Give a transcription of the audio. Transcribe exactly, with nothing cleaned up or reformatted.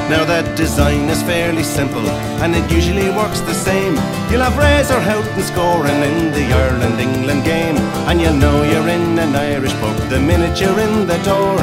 Now that design is fairly simple and it usually works the same. You'll have Razor Houghton scoring in the Ireland-England game, and you'll know you're in an Irish pub the minute you're in the door.